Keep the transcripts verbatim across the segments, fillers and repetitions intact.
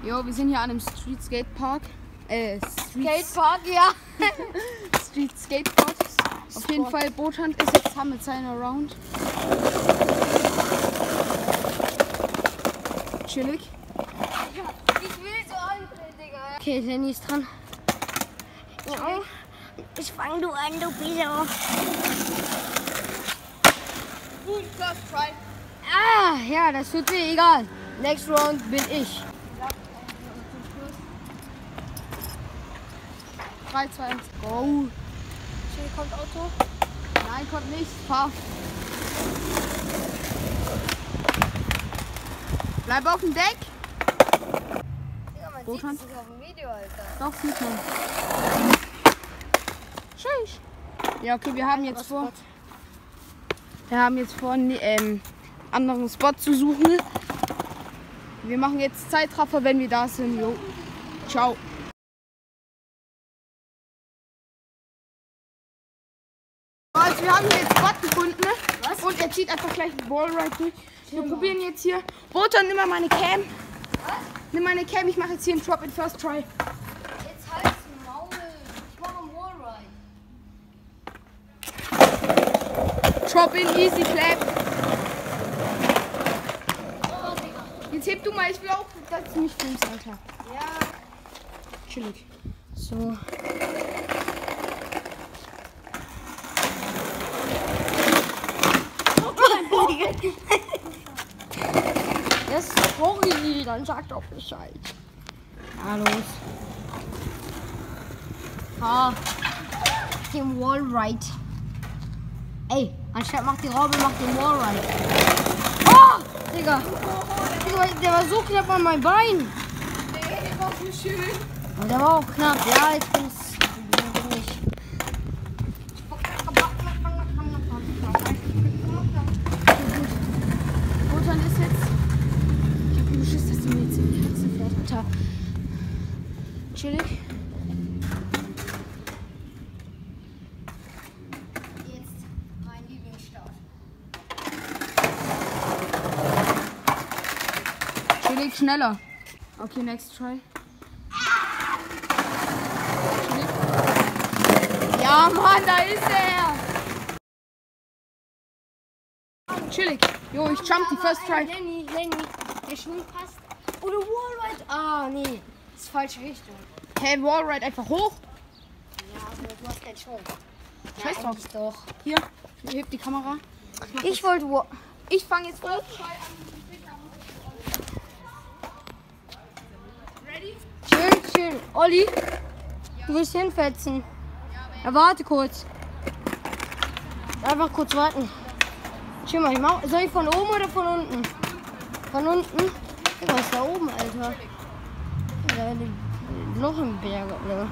Jo, wir sind hier an einem Street Skatepark. Äh, Street Skatepark, ja. Street Skateboard. Auf jeden Fall, Bothand ist jetzt haben mit seiner Round. Chillig. Ich will so anfangen, Digga. Okay, Lenny ist dran. Ja. Ich fang du an, du Biso. Gut, first try. Ah, ja, das tut mir egal. Next round bin ich. drei, zwei, eins, go. Hier kommt Auto. Nein, kommt nicht. Fahr. Bleib auf dem Deck. Ja, man Bothand? sieht es auf dem Video, Alter. Doch, sieht man. Tschüss. Ja, okay, wir haben jetzt vor. Wir haben jetzt vor, einen ähm, anderen Spot zu suchen. Wir machen jetzt Zeitraffer, wenn wir da sind. Jo. Ciao. Also wir haben hier jetzt Spot gefunden, ne? Was? Und er zieht einfach gleich den Wallride durch. Wir probieren jetzt hier. Bothand, nimm mal meine Cam. Was? Nimm meine Cam, ich mache jetzt hier einen Drop in First Try. Jetzt halt's Maul. Ich mach einen Wallride. Drop in, easy clap. Oh, Digga. Jetzt heb du mal, ich will auch, dass du mich filmst, Alter. Ja. Chillig. So. Ja, sorry, dann sag doch Bescheid. Ja, los. Ah, den Wallride. Ey, anstatt macht die Robbe, macht den Wallride. Oh, Digga. Digga, der war so knapp an mein Bein. Nee, der war so schön. Und der war auch knapp. Ja, jetzt bin's. Bin ich. Bothand ist jetzt. Ich hab Beschiss, dass du mir jetzt in die Herzen fährt, Alter. Chillig. Jetzt mein Lieblingsstart. Chillig, schneller. Okay, next try. Chillig. Ja, Mann, da ist er. Chillig. Jo, ich jump die first try. Lenny, Lenny, der Schuh passt. Oder Wallride. Ah, nee. Das ist falsche Richtung. Hey, Wallride einfach hoch. Ja, aber du hast keinen Schwung. Scheiß drauf. eigentlich doch. Hier, heb die Kamera. Ich wollte Wa- Ich fange jetzt an. Ready? Schön, schön. Olli, du willst hinfetzen. Ja, warte kurz. Einfach kurz warten. Schau mal, ich mach, soll ich von oben oder von unten? Von unten? Guck mal, was ist da oben, Alter? Ja, die noch im Berg, ne?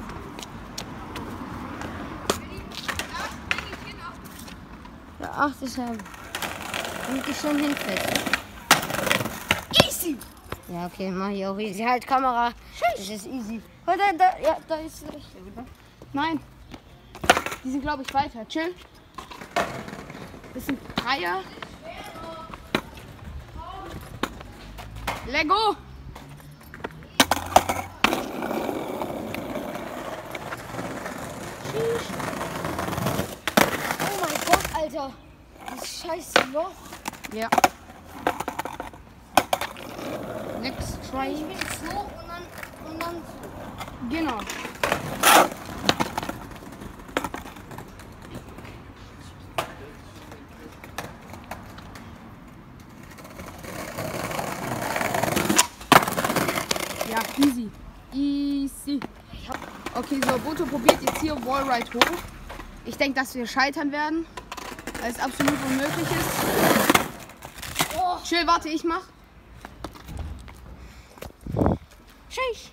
Ja, ach, das ist ja. Und ich schon hinfetzen. Easy. Ja, okay, mach ich auch easy. Halt Kamera. Das ist easy. Oh, da, da, ja, da ist der richtige, oder? Nein. Die sind, glaube ich, weiter. Chill. Das sind Dreier. Lego. Oh mein Gott, Alter. Das scheiß Loch. Ja. Next try. Ich will so und dann, und dann so. Genau. Ja, easy. Easy. Okay, so, Boto probiert jetzt hier Wallride hoch. Ich denke, dass wir scheitern werden, weil es absolut unmöglich ist. Oh, Chill, warte, ich mach. Sheesh.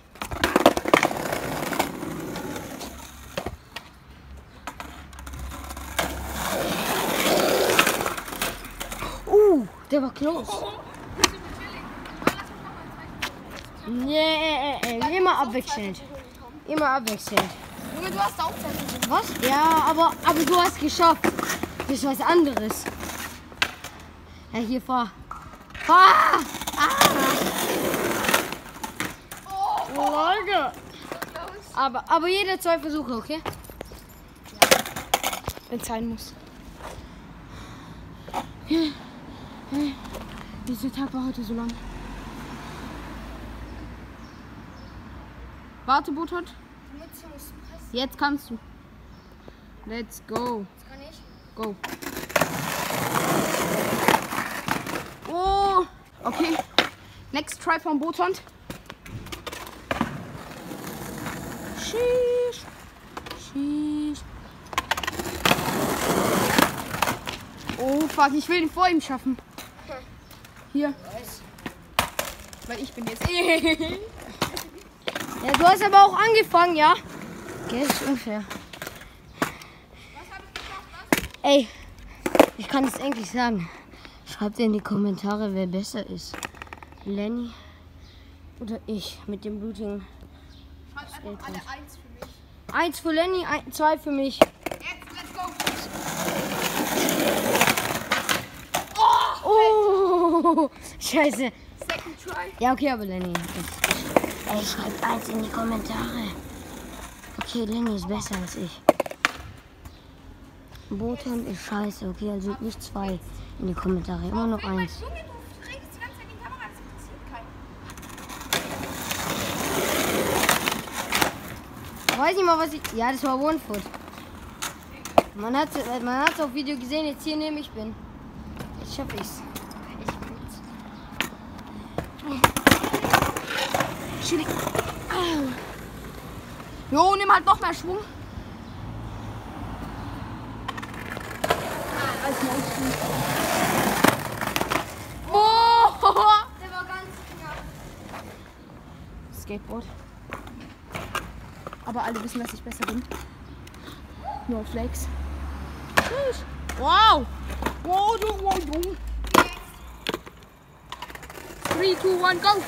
uh, der war close. Nee, yeah, immer abwechselnd. Immer abwechselnd. Junge, du hast auch Zeit. Was? Ja, aber, aber du hast geschafft. Das ist was anderes. Ja, hier fahr. Fahr! Ah! Leute. Aber, aber jeder zwei Versuche, okay? Wenn es sein muss. Dieser Tag war heute so lang. Warte, Bothard. Jetzt kannst du. Let's go. Kann ich? Go. Oh, okay. Next try von Bothard. Sheesh. Sheesh. Oh fuck, ich will ihn vor ihm schaffen. Hier. Weil ich bin jetzt eh. Ja, du hast aber auch angefangen, ja? Okay, ist unfair. Ey, ich kann es endlich sagen. Schreibt in die Kommentare, wer besser ist. Lenny oder ich mit dem blutigen. Schreibt einfach alle eins für mich. Eins für Lenny, ein, zwei für mich. Jetzt, let's go. Oh, scheiße. Second try. Ja, okay, aber Lenny. Ey, schreibt eins in die Kommentare. Okay, Lenny ist besser als ich. Botan ist scheiße, okay, also nicht zwei in die Kommentare, immer nur eins. Junge, du redest die ganze Zeit in die Kamera, das interessiert keinen. Weiß nicht mal, was ich... Ja, das war One-Foot. Man hat es man hat's auf Video gesehen, jetzt hier neben ich bin. Jetzt schaffe ich's. Chillig. Jo, nimm halt noch mehr Schwung. Oh! Der war ganz knapp. Skateboard. Aber alle wissen, dass ich besser bin. No Flakes. Wow! Wow, du, wow, du. three, two, one, go!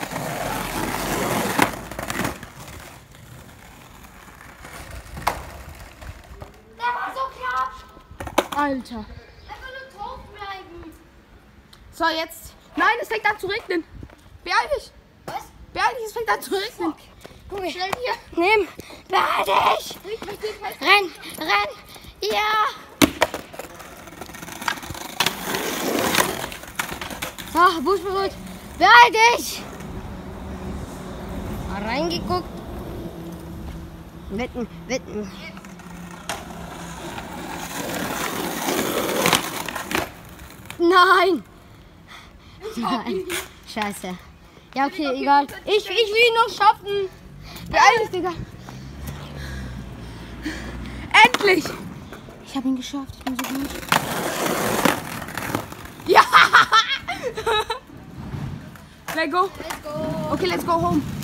Der war so knapp. Alter. Einfach nur drauf bleiben. So, jetzt. Nein, es fängt an zu regnen. Beeil dich. Was? Beeil dich, es fängt an zu regnen. Junge. Schnell hier. Nimm. Beeil dich. Renn, renn. Ja. Ah, Busch berührt. Beeil dich. Mal reingeguckt. Wetten, wetten. Nein. Nein. Scheiße. Ja, okay, egal. Ich, ich will ihn noch schaffen. Beeil dich, Digga. Endlich. Ich habe ihn geschafft. Ich bin so gut. Ja. Let's go. Let's go. Okay, let's go home.